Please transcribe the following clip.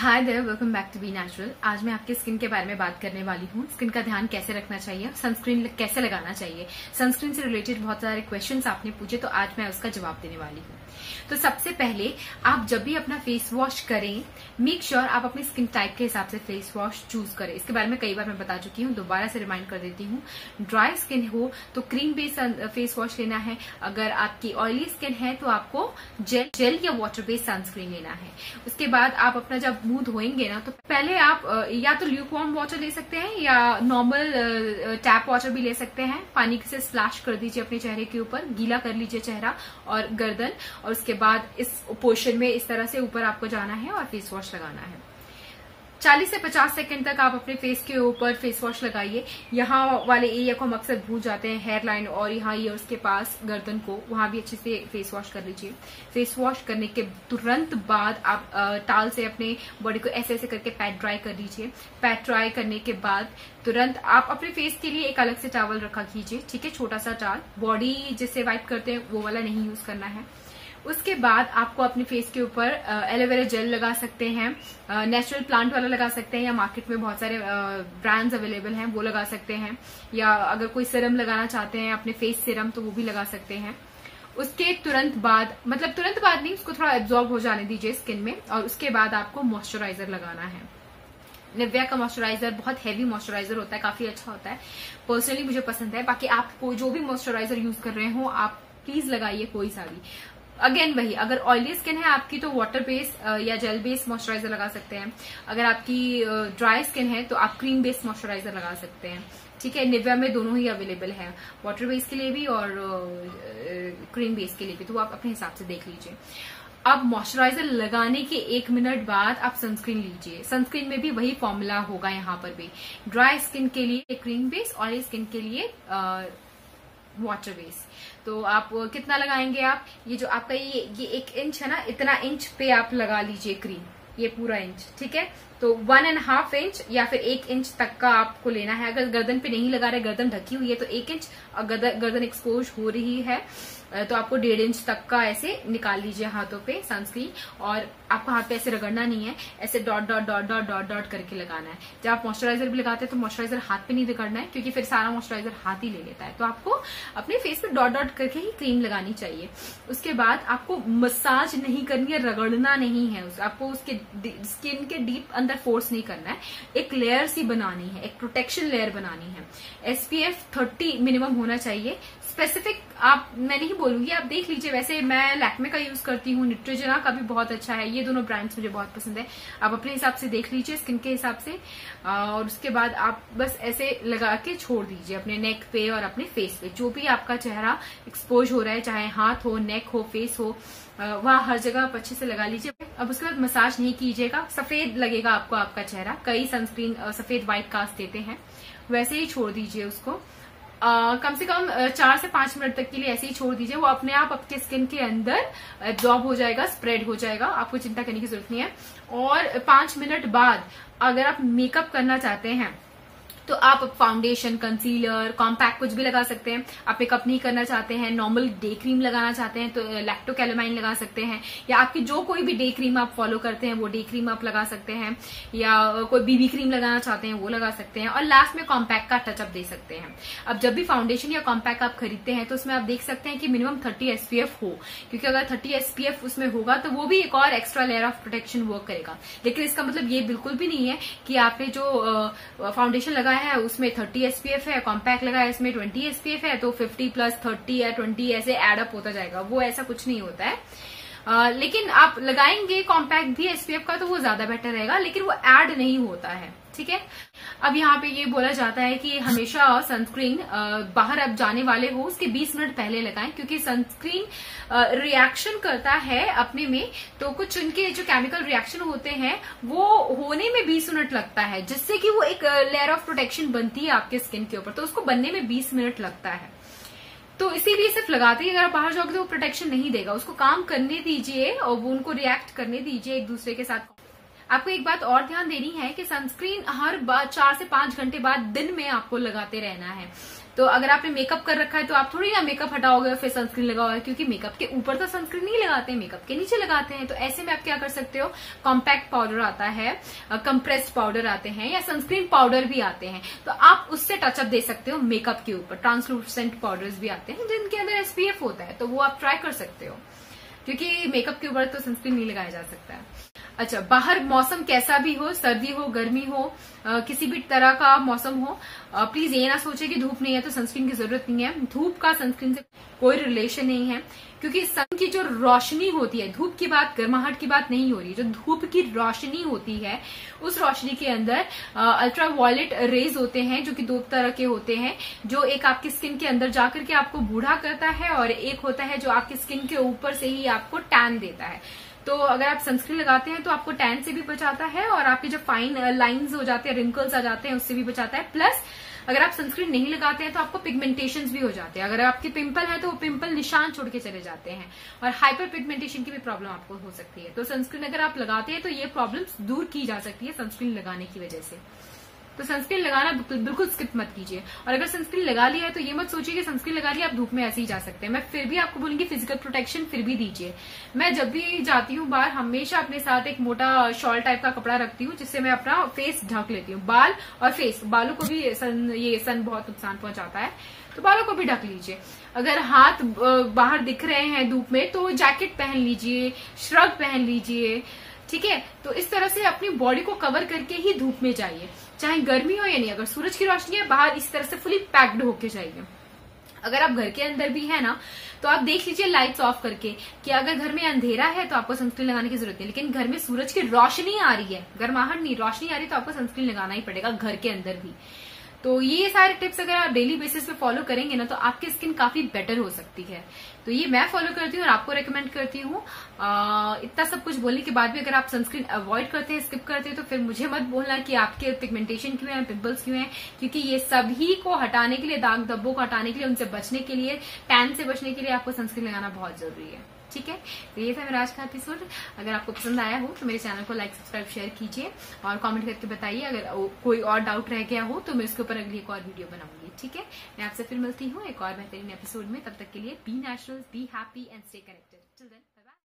Hi there, welcome back to be natural. आज मैं आपके स्किन के बारे में बात करने वाली हूँ। स्किन का ध्यान कैसे रखना चाहिए, सनस्क्रीन कैसे लगाना चाहिए। सनस्क्रीन से रिलेटेड बहुत सारे क्वेश्चंस आपने पूछे, तो आज मैं उसका जवाब देने वाली हूँ। तो सबसे पहले आप जब भी अपना फेस वॉश करें, मेक श्योर आप अपनी स्किन टाइप के हिसाब से फेस वॉश चूज करें। इसके बारे में कई बार मैं बता चुकी हूँ, दोबारा से रिमाइंड कर देती हूँ। ड्राई स्किन हो तो क्रीम बेस्ड फेस वॉश लेना है। अगर आपकी ऑयली स्किन है तो आपको जेल या वाटर बेस्ड सनस्क्रीन लेना है। उसके बाद आप अपना जब मुंह धोएंगे ना, तो पहले आप या तो ल्यूकवार्म वाटर ले सकते हैं या नॉर्मल टैप वाटर भी ले सकते हैं। पानी से स्प्लैश कर दीजिए अपने चेहरे के ऊपर, गीला कर लीजिए चेहरा और गर्दन, और उसके बाद इस पोर्शन में इस तरह से ऊपर आपको जाना है और फेस वॉश लगाना है। 40 से 50 सेकंड तक आप अपने फेस के ऊपर फेस वॉश लगाइए। यहाँ वाले एरिया को हम अक्सर भूल जाते हैं, हेयर लाइन और यहाँ ईयर्स के पास गर्दन को, वहां भी अच्छे से फेस वॉश कर लीजिए। फेस वॉश करने के तुरंत बाद आप टाल से अपने बॉडी को ऐसे ऐसे करके पैट ड्राई कर लीजिए। पैट ड्राई करने के बाद तुरंत आप अपने फेस के लिए एक अलग से टॉवल रखा कीजिए, ठीक है, छोटा सा टॉवल। बॉडी जिससे वाइप करते हैं वो वाला नहीं यूज करना है। उसके बाद आपको अपने फेस के ऊपर एलोवेरा जेल लगा सकते हैं, नेचुरल प्लांट वाला लगा सकते हैं, या मार्केट में बहुत सारे ब्रांड्स अवेलेबल हैं, वो लगा सकते हैं। या अगर कोई सीरम लगाना चाहते हैं अपने फेस सीरम, तो वो भी लगा सकते हैं। उसके तुरंत बाद, मतलब तुरंत बाद नहीं, उसको थोड़ा एब्जॉर्ब हो जाने दीजिए स्किन में। और उसके बाद आपको मॉइस्चराइजर लगाना है। निविया का मॉइस्चराइजर बहुत हैवी मॉइस्चराइजर होता है, काफी अच्छा होता है, पर्सनली मुझे पसंद है। बाकी आप कोई जो भी मॉइस्चराइजर यूज कर रहे हो, आप प्लीज लगाइए कोई सा भी। अगेन वही, अगर ऑयली स्किन है आपकी तो वाटर बेस्ड या जेल बेस्ड मॉइस्चराइजर लगा सकते हैं। अगर आपकी ड्राई स्किन है तो आप क्रीम बेस्ड मॉइस्चराइजर लगा सकते हैं, ठीक है। निविया में दोनों ही अवेलेबल है, वाटर बेस्ड के लिए भी और क्रीम बेस्ड के लिए भी, तो आप अपने हिसाब से देख लीजिए। अब मॉइस्चराइजर लगाने के 1 मिनट बाद आप सनस्क्रीन लीजिए। सनस्क्रीन में भी वही फॉर्मूला होगा यहाँ पर भी। ड्राई स्किन के लिए क्रीम बेस्ड, ऑयली स्किन के लिए वाटर बेस। तो आप कितना लगाएंगे, आप ये जो आपका ये 1 इंच है ना, इतना इंच पे आप लगा लीजिए क्रीम, ये पूरा इंच, ठीक है। तो 1.5 इंच या फिर 1 इंच तक का आपको लेना है। अगर गर्दन पे नहीं लगा रहे, गर्दन ढकी हुई है, तो 1 इंच, गर्दन एक्सपोज हो रही है तो आपको 1.5 इंच तक का ऐसे निकाल लीजिए हाथों पे सनस्क्रीन। और आपको हाथ पे ऐसे रगड़ना नहीं है, ऐसे dot dot dot dot dot dot करके लगाना है। जब आप मॉइस्चराइजर भी लगाते हैं तो मॉइस्चराइजर हाथ पे नहीं रगड़ना है, क्योंकि फिर सारा मॉइस्चराइजर हाथ ही ले लेता है। तो आपको अपने फेस पे डॉट डॉट करके ही क्रीम लगानी चाहिए। उसके बाद आपको मसाज नहीं करनी है, रगड़ना नहीं है, आपको उसके स्किन के डीप अंदर फोर्स नहीं करना है। एक लेयर सी बनानी है, एक प्रोटेक्शन लेयर बनानी है। SPF 30 मिनिमम होना चाहिए। स्पेसिफिक मैं नहीं बोलूंगी, आप देख लीजिए। वैसे मैं लैक्मे का यूज करती हूँ, न्यूट्रोजेना का भी बहुत अच्छा है। ये दोनों ब्रांड्स मुझे बहुत पसंद है। आप अपने हिसाब से देख लीजिए, स्किन के हिसाब से। और उसके बाद आप बस ऐसे लगा के छोड़ दीजिए अपने नेक पे और अपने फेस पे, जो भी आपका चेहरा एक्सपोज हो रहा है, चाहे हाथ हो, नेक हो, फेस हो, वहां हर जगह आप अच्छे से लगा लीजिए। अब उसके बाद मसाज नहीं कीजिएगा, सफेद लगेगा आपको आपका चेहरा। कई सनस्क्रीन सफेद व्हाइट कास्ट देते हैं, वैसे ही छोड़ दीजिए उसको। कम से कम 4 से 5 मिनट तक के लिए ऐसे ही छोड़ दीजिए। वो अपने आप आपके स्किन के अंदर एब्जॉर्ब हो जाएगा, स्प्रेड हो जाएगा, आपको चिंता करने की जरूरत नहीं है। और 5 मिनट बाद अगर आप मेकअप करना चाहते हैं तो आप फाउंडेशन, कंसीलर, कॉम्पैक्ट कुछ भी लगा सकते हैं। आप मेकअप नहीं करना चाहते हैं, नॉर्मल डे क्रीम लगाना चाहते हैं, तो लैक्टोकैलामाइन लगा सकते हैं। या आपकी जो कोई भी डे क्रीम आप फॉलो करते हैं वो डे क्रीम आप लगा सकते हैं। या कोई बीबी क्रीम लगाना चाहते हैं वो लगा सकते हैं। और लास्ट में कॉम्पैक्ट का टचअप दे सकते हैं। अब जब भी फाउंडेशन या कॉम्पैक्ट आप खरीदते हैं तो उसमें आप देख सकते हैं कि मिनिमम 30 SPF हो, क्योंकि अगर 30 SPF उसमें होगा तो वो भी एक और extra layer of protection work करेगा। लेकिन इसका मतलब ये बिल्कुल भी नहीं है कि आपने जो फाउंडेशन लगाया है उसमें 30 SPF है, कॉम्पैक्ट लगा है इसमें 20 SPF है, तो 50 प्लस 30 या 20 ऐसे एडअप होता जाएगा। वो ऐसा कुछ नहीं होता है। लेकिन आप लगाएंगे कॉम्पैक्ट भी SPF का तो वो ज्यादा बेटर रहेगा, लेकिन वो ऐड नहीं होता है, ठीक है। अब यहाँ पे ये बोला जाता है कि हमेशा सनस्क्रीन बाहर अब जाने वाले हो उसके 20 मिनट पहले लगाएं, क्योंकि सनस्क्रीन रिएक्शन करता है अपने में, तो कुछ उनके जो केमिकल रिएक्शन होते हैं वो होने में 20 मिनट लगता है, जिससे कि वो एक लेयर ऑफ प्रोटेक्शन बनती है आपके स्किन के ऊपर, तो उसको बनने में 20 मिनट लगता है। तो इसीलिए सिर्फ लगाते ही अगर आप बाहर जाओगे तो वो प्रोटेक्शन नहीं देगा, उसको काम करने दीजिए और वो उनको रिएक्ट करने दीजिए एक दूसरे के साथ। आपको एक बात और ध्यान देनी है कि सनस्क्रीन हर 4 से 5 घंटे बाद दिन में आपको लगाते रहना है। तो अगर आपने मेकअप कर रखा है तो आप थोड़ी ना मेकअप हटाओगे और फिर सनस्क्रीन लगाओगे, क्योंकि मेकअप के ऊपर तो सनस्क्रीन नहीं लगाते हैं, मेकअप के नीचे लगाते हैं। तो ऐसे में आप क्या कर सकते हो, कॉम्पैक्ट पाउडर आता है, कंप्रेस्ड पाउडर आते हैं या सनस्क्रीन पाउडर भी आते हैं, तो आप उससे टचअप दे सकते हो मेकअप के ऊपर। ट्रांसलूसेंट पाउडर्स भी आते हैं जिनके अंदर एसपीएफ होता है, तो वो आप ट्राई कर सकते हो, क्योंकि मेकअप के ऊपर तो सनस्क्रीन नहीं लगाया जा सकता है। अच्छा, बाहर मौसम कैसा भी हो, सर्दी हो, गर्मी हो, किसी भी तरह का मौसम हो, प्लीज ये ना सोचे कि धूप नहीं है तो सनस्क्रीन की जरूरत नहीं है। धूप का सनस्क्रीन से कोई रिलेशन नहीं है, क्योंकि सन की जो रोशनी होती है, धूप की बात, गर्माहट की बात नहीं हो रही, जो धूप की रोशनी होती है उस रोशनी के अंदर अल्ट्रा वायलेट रेज होते हैं, जो कि 2 तरह के होते हैं, जो एक आपकी स्किन के अंदर जाकर के आपको बूढ़ा करता है और एक होता है जो आपकी स्किन के ऊपर से ही आपको टैन देता है। तो अगर आप सनस्क्रीन लगाते हैं तो आपको टैन से भी बचाता है और आपके जो फाइन लाइंस हो जाते हैं, रिंकल्स आ जाते हैं, उससे भी बचाता है। प्लस अगर आप सनस्क्रीन नहीं लगाते हैं तो आपको पिगमेंटेशंस भी हो जाते हैं। अगर आपके पिंपल है तो वो पिंपल निशान छोड़ के चले जाते हैं और हाइपर पिगमेंटेशन की भी प्रॉब्लम आपको हो सकती है। तो सनस्क्रीन अगर आप लगाते हैं तो ये प्रॉब्लम्स दूर की जा सकती है सनस्क्रीन लगाने की वजह से। तो सनस्क्रीन लगाना बिल्कुल स्किप मत कीजिए। और अगर सनस्क्रीन लगा लिया है तो ये मत सोचिए कि सनस्क्रीन लगा लिया आप धूप में ऐसे ही जा सकते हैं। मैं फिर भी आपको बोलूंगी फिजिकल प्रोटेक्शन फिर भी दीजिए। मैं जब भी जाती हूँ बाहर हमेशा अपने साथ एक मोटा शॉल टाइप का कपड़ा रखती हूँ, जिससे मैं अपना फेस ढक लेती हूँ। बाल और फेस, बालों को भी सन बहुत नुकसान पहुंचाता है, तो बालों को भी ढक लीजिए। अगर हाथ बाहर दिख रहे हैं धूप में तो जैकेट पहन लीजिए, श्रग पहन लीजिए, ठीक है। तो इस तरह से अपनी बॉडी को कवर करके ही धूप में जाइए, चाहे गर्मी हो या नहीं। अगर सूरज की रोशनी है बाहर, इस तरह से फुली पैक्ड होके जाइए। अगर आप घर के अंदर भी है ना तो आप देख लीजिए लाइट्स ऑफ करके कि अगर घर में अंधेरा है तो आपको सनस्क्रीन लगाने की जरूरत नहीं, लेकिन घर में सूरज की रोशनी आ रही है, गर्माहट नहीं, रोशनी आ रही है, तो आपको सनस्क्रीन लगाना ही पड़ेगा घर के अंदर भी। तो ये सारे टिप्स अगर आप डेली बेसिस पे फॉलो करेंगे ना तो आपकी स्किन काफी बेटर हो सकती है। तो ये मैं फॉलो करती हूँ और आपको रेकमेंड करती हूँ। इतना सब कुछ बोलने के बाद भी अगर आप सनस्क्रीन अवॉइड करते हैं, स्किप करते हैं, तो फिर मुझे मत बोलना कि आपके पिगमेंटेशन क्यों है, पिंपल्स क्यों है, क्योंकि ये सभी को हटाने के लिए, दाग धब्बों को हटाने के लिए, उनसे बचने के लिए, टैन से बचने के लिए आपको सनस्क्रीन लगाना बहुत जरूरी है, ठीक है। तो ये था मेरा आज का एपिसोड। अगर आपको पसंद आया हो तो मेरे चैनल को लाइक, सब्सक्राइब, शेयर कीजिए और कमेंट करके बताइए। अगर कोई और डाउट रह गया हो तो मैं इसके ऊपर अगली एक और वीडियो बनाऊंगी, ठीक है। मैं आपसे फिर मिलती हूँ एक और बेहतरीन एपिसोड में। तब तक के लिए be natural, be happy and stay connected. Till then.